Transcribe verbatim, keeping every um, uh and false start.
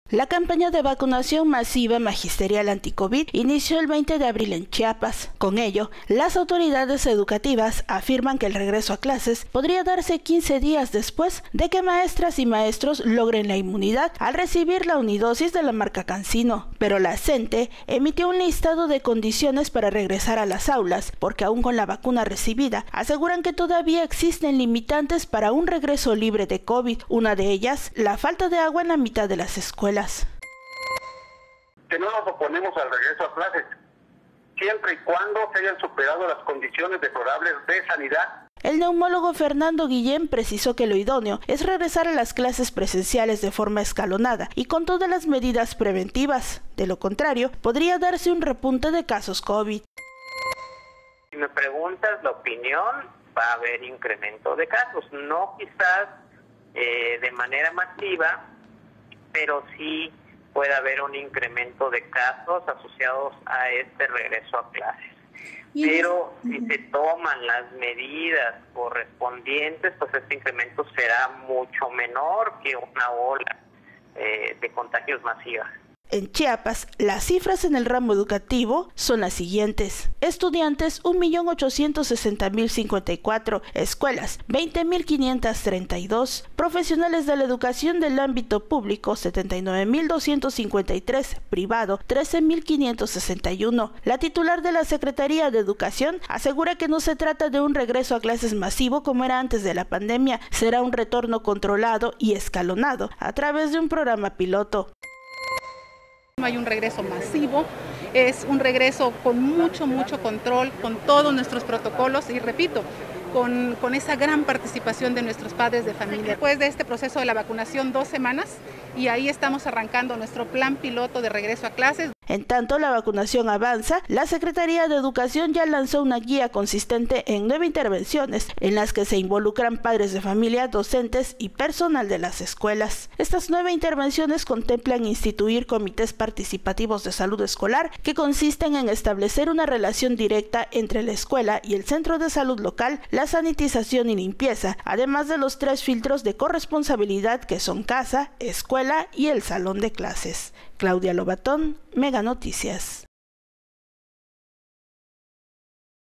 La campaña de vacunación masiva magisterial anti-COVID inició el veinte de abril en Chiapas. Con ello, las autoridades educativas afirman que el regreso a clases podría darse quince días después de que maestras y maestros logren la inmunidad al recibir la unidosis de la marca CanSino. Pero la CENTE emitió un listado de condiciones para regresar a las aulas, porque aún con la vacuna recibida, aseguran que todavía existen limitantes para un regreso libre de COVID. Una de ellas, la falta de agua en la mitad de las escuelas. Que no nos oponemos al regreso a clases, siempre y cuando se hayan superado las condiciones deplorables de sanidad. El neumólogo Fernando Guillén precisó que lo idóneo es regresar a las clases presenciales de forma escalonada y con todas las medidas preventivas. De lo contrario, podría darse un repunte de casos COVID. Si me preguntas la opinión, va a haber incremento de casos, no quizás eh, de manera masiva, pero sí puede haber un incremento de casos asociados a este regreso a clases. Pero si se toman las medidas correspondientes, pues este incremento será mucho menor que una ola eh, de contagios masivas. En Chiapas, las cifras en el ramo educativo son las siguientes. Estudiantes, un millón ochocientos sesenta mil cincuenta y cuatro. Escuelas, veinte mil quinientos treinta y dos. Profesionales de la educación del ámbito público, setenta y nueve mil doscientos cincuenta y tres. Privado, trece mil quinientos sesenta y uno. La titular de la Secretaría de Educación asegura que no se trata de un regreso a clases masivo como era antes de la pandemia. Será un retorno controlado y escalonado a través de un programa piloto. No hay un regreso masivo, es un regreso con mucho, mucho control, con todos nuestros protocolos y repito, con, con esa gran participación de nuestros padres de familia. Después de este proceso de la vacunación, dos semanas, y ahí estamos arrancando nuestro plan piloto de regreso a clases. En tanto la vacunación avanza, la Secretaría de Educación ya lanzó una guía consistente en nueve intervenciones, en las que se involucran padres de familia, docentes y personal de las escuelas. Estas nueve intervenciones contemplan instituir comités participativos de salud escolar, que consisten en establecer una relación directa entre la escuela y el centro de salud local, la sanitización y limpieza, además de los tres filtros de corresponsabilidad que son casa, escuela y el salón de clases. Claudia Lobatón, Mega Noticias.